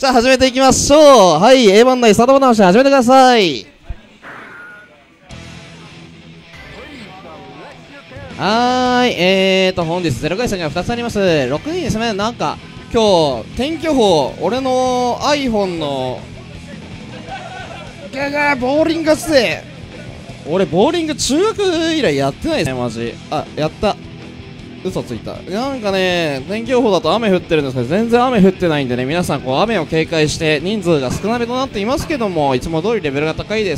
じゃあ始めていきましょう。はい、A 番台スタートボタンを押して始めてください。本日0回戦が2つあります。6人ですね。なんか今日天気予報、俺の iPhone のボーリング活で、俺ボーリング中学以来やってないですね、マジ。あ、やった、嘘ついた。なんかね、天気予報だと雨降ってるんですけど、全然雨降ってないんでね、皆さんこう雨を警戒して人数が少なめとなっていますけども、いつも通りレベルが高いです。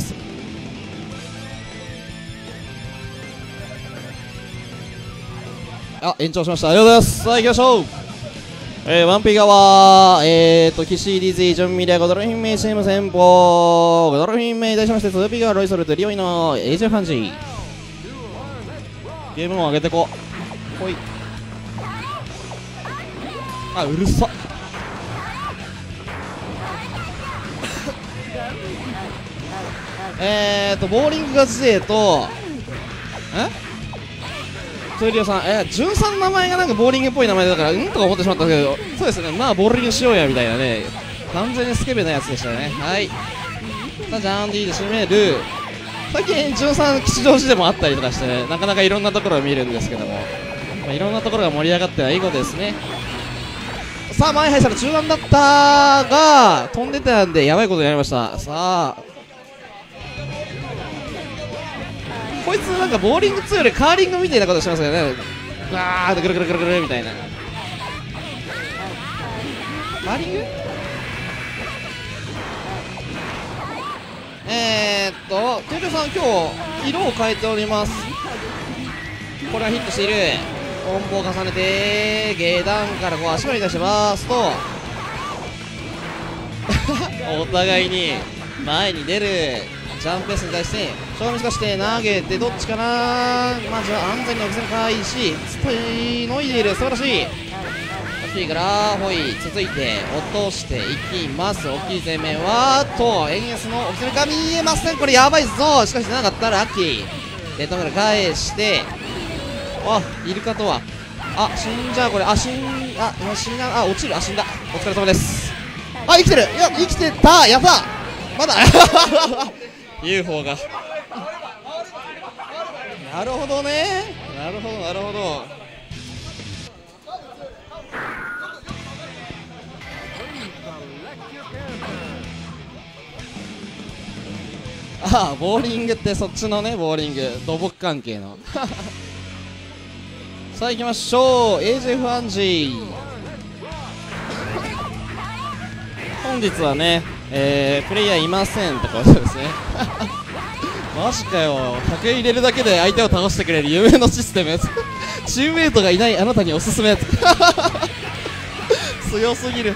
あ、延長しました。ありがとうございます。さあ行きましょう。ワンピ側、キシリズイ、ジョンミリア、ゴドルフィンメイ、シェーム先方、ゴドルフィンメイ、題しまして、ツーピ側、ロイソルとリオイのエイジファンジー。ゲームを上げてこ。ほい。あ、うるさっ。ボーリングガチ勢と、トイリオさん、ジュンさんの名前がなんかボーリングっぽい名前だからとか思ってしまったけど、そうですね、まあボーリングしようやみたいなね、完全にスケベなやつでしたね。はい、さあジャンディーで締める。最近ジュンさん吉祥寺でもあったりとかしてね、なかなかいろんなところを見るんですけども、まあ、いろんなところが盛り上がってはいいことですね。さあ前入ったら中段だったが飛んでたんでやばいことになりました。さあこいつなんかボーリング2よりカーリングみたいなことしてますよね。ガーッとぐるぐるぐるぐるみたいな。カーリングトゥルさん今日色を変えております。これはヒットしている。コンボを重ねて下段からこう足場に出してますとお互いに前に出るジャンプペースに対して正面しかして投げてどっちかな。まずは安全に置き攻め開始スプイのいでいる。素晴らしい。スピーからホイ続いて落としていきます。大きい攻めは円安の置き攻めが見えません。これやばいぞ。しかし出なかったらラッキー。レッドから返してイルカとは死んじゃう。これ死んだ。落ちる。死んだ。お疲れ様です。生きてる。いや生きてた。やったまだUFO がなるほどね。なるほどなるほど。ボーリングってそっちのね、ボーリング土木関係のさあ行きましょう。 AJ ファンジー本日はね、プレイヤーいませんってことですねマジかよ。100円入れるだけで相手を倒してくれる夢のシステムチームメイトがいないあなたにおすすめ強すぎる。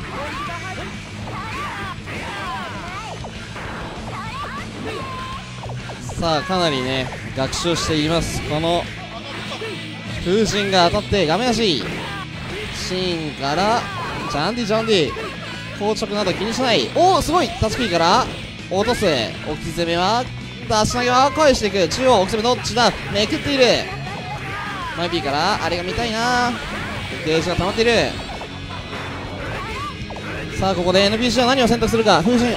さあかなりね学習しています。この風神が当たって画面足シーンからジャンディ硬直など気にしない。おおすごい。タッチピーから落とす。置き攻めは出し投げは返していく。中央置き攻めどっちだ。めくっている。マイピーからあれが見たいな。ゲージが溜まっている。さあここで NPC は何を選択するか。風神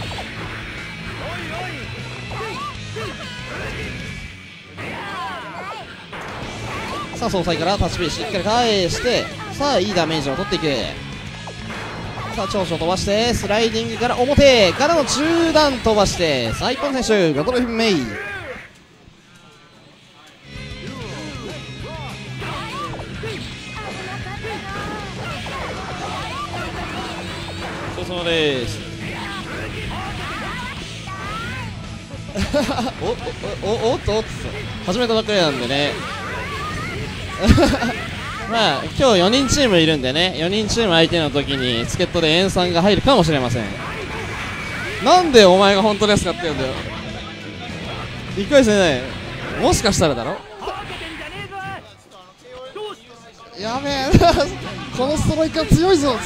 さあ総裁からタッチピーしっかり返して、さあいいダメージを取っていく。さあ長所飛ばしてスライディングから表からの中段飛ばして、さあ一本選手ガトルフィンメイ。お疲れ様ですおっと始めたばっかりなんでねまあ今日4人チームいるんでね、4人チーム相手の時に助っ人で塩酸が入るかもしれません。なんでお前が本当ですかって言うんだよ。1回戦ね、もしかしたらだろ。やべえこのストライカー強いぞ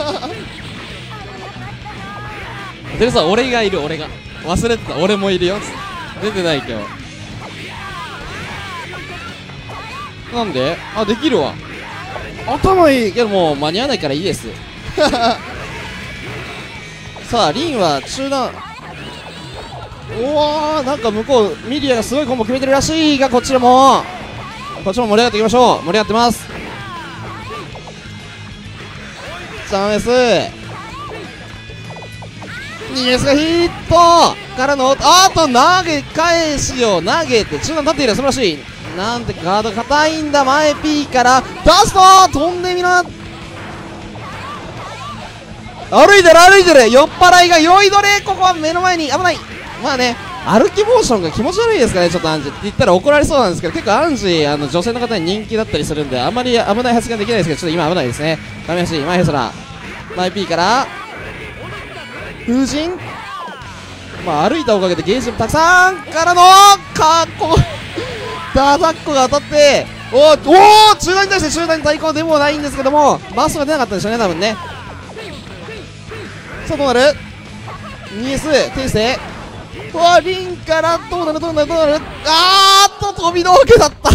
でさ、俺がいる。俺が忘れてた。俺もいるよ。出てない今日。なんでできるわ。頭いいけどもう間に合わないからいいですさあリンは中段、おお、なんか向こうミリアがすごいコンボ決めてるらしいが、こちらも盛り上がっていきましょう。盛り上がってます。チャンスニエスがヒットからの、あと投げ返しを投げて中段立っている。素晴らしい。なんてガード硬いんだ。前 P から出すと飛んでみな。歩いてる歩いてる。酔っ払いが酔いどれ。ここは目の前に危ない。まあね、歩きモーションが気持ち悪いですかね。ちょっとアンジって言ったら怒られそうなんですけど、結構アンジ女性の方に人気だったりするんで、あんまり危ない発言できないですけど、ちょっと今危ないですね。画面端前ヘスラ前 P から風神、まあ歩いたおかげでゲージもたくさんからのかっこダダッコが当たって、おお中段に対して中段に対抗でもないんですけども、バーストが出なかったんでしょうね多分ね。さあどうなる。ニエステイステうわリンからどうなるどうなるどうなる。あーっと飛び道具だった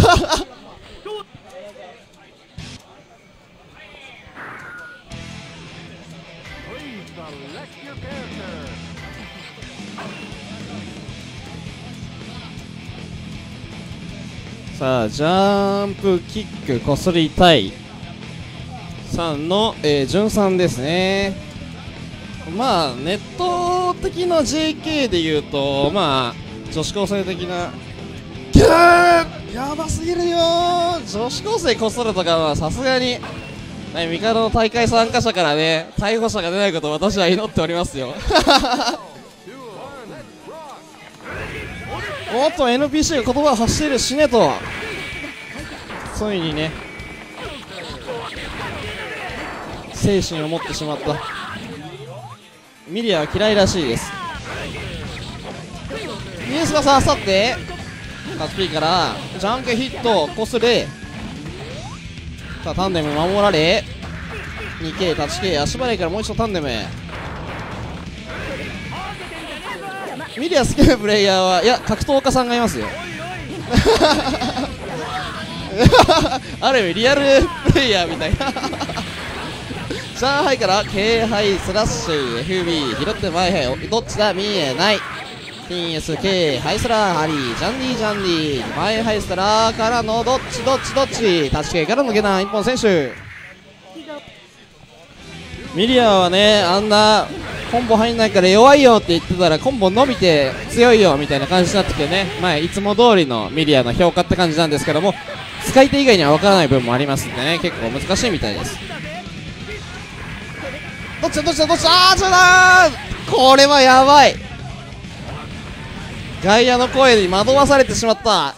さあジャンプキックこすりたい3の、順3ですね。まあネット的な JK でいうと、まあ女子高生的なギャーやばすぎるよー。女子高生こするとかはさすがにミカドの大会参加者からね逮捕者が出ないことを私は祈っておりますよおっと NPC が言葉を発している。死ねとついにね精神を持ってしまった。ミリアは嫌いらしいです。ニュースが刺さってカツピーからジャンケヒットこすれ。さあタンデム守られ 2K タッチ K 足払いからもう一度タンデム。ミリア好きなプレイヤーはいや格闘家さんがいますよある意味リアルプレイヤーみたいな上海からKハイスラッシュ FB 拾って前へどっちだ見えない TSK ハイスラーハリージャンディジャンディ前ハイスラーからのどっちどっちどっちタッチ系からの下段一本選手。ミリアはねあんなコンボ入んないから弱いよって言ってたらコンボ伸びて強いよみたいな感じになってきてね、まあ、いつも通りのミリアの評価って感じなんですけども、使い手以外には分からない部分もありますんでね結構難しいみたいです。どっちだどっちだどっちだあーちょだーこれはやばい。外野の声に惑わされてしまった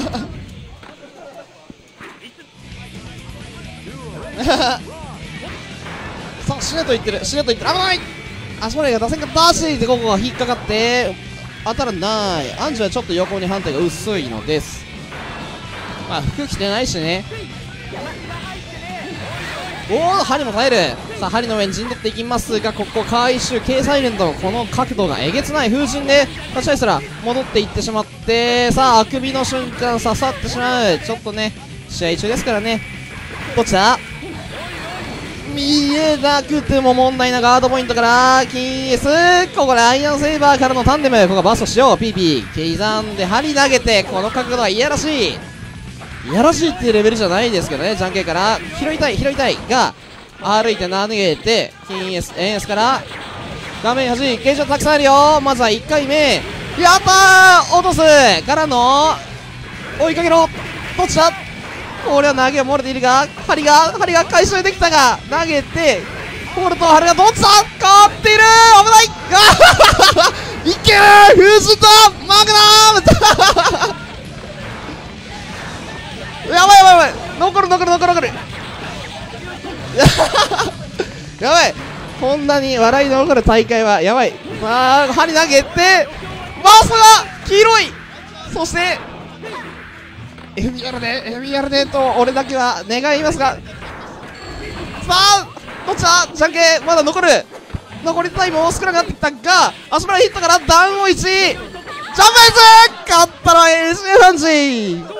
さあ死ねと言ってる死ねと言ってる。危ない。足払いが出せんかったしでここが引っかかって当たらない。アンジュはちょっと横に判定が薄いのです。まあ服着てないしね。おお針も耐える。さあ針の上に陣取っていきますがここ回収 K サイレントこの角度がえげつない。風神で立ち合いすら戻っていってしまってさああくびの瞬間刺さってしまう。ちょっとね試合中ですからね。どっちだ見えなくても問題なガードポイントからキーエスここでアイアンセイバーからのタンデムここはバーストしよう。ピーピー刻んで針投げてこの角度はいやらしい。いやらしいっていうレベルじゃないですけどね。ジャンケイから拾いたいが歩いて投げて金エスエンスから画面端ゲージはたくさんあるよ。まずは1回目やったー落とすからの追いかけろ。どっちだこれは投げは漏れているが針が回収できたが投げてホールと針がどっちだ変わっている。危ないいける風神とマグナムやばいやばいやばい残るやばいこんなに笑いの残る大会はやばい。まあ針投げてバーストが黄色い。そしてFBR でと俺だけは願いますがさあどっちだじゃんけんまだ残りタイムも少なくなってきたが足払いヒットからダウンを1ジャンプエース勝ったのは LCA ファンジ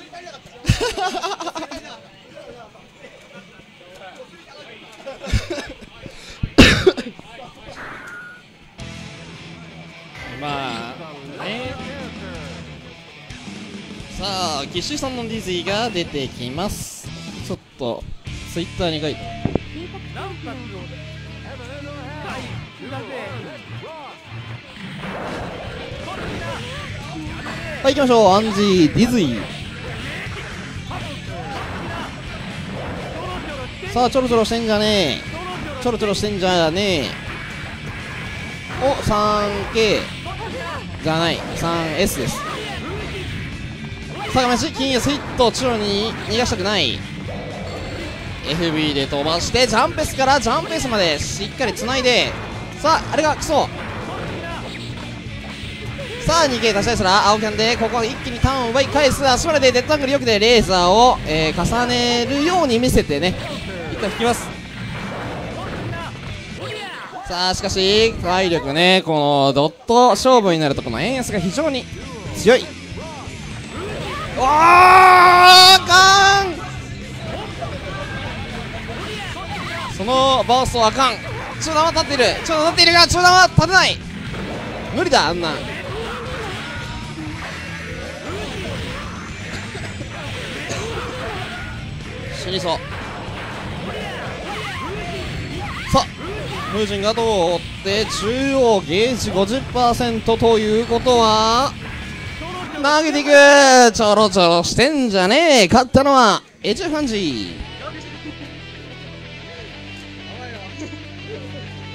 ー騎士さんのディズィが出てきます。ちょっとツイッターに書いてはい、行きましょう。アンジーディズィ。さあ、ちょろちょろしてんじゃねえ、ちょろちょろしてんじゃねえ。お、3K じゃない 3S です。さあ、画面端金スヒット、チュロに逃がしたくない。 FB で飛ばしてジャンペスからジャンペスまでしっかりつないで、さああれがクソ。さあ 2K 足したいすら青キャンでここ一気にターンを奪い返す。足までデッドアングルよくでレーザーを、重ねるように見せてね、一旦引きます。さあしかし体力ね、このドット勝負になるとこの円安が非常に強い。おーあかん、そのバーストあかん。中段は立っている、中段立っているが中段は立てない、無理だあんなん。死にそう。さあムージンが通って中央ゲージ 50% ということは投げていく。ちょろちょろしてんじゃねえ。勝ったのはエチェファンジー。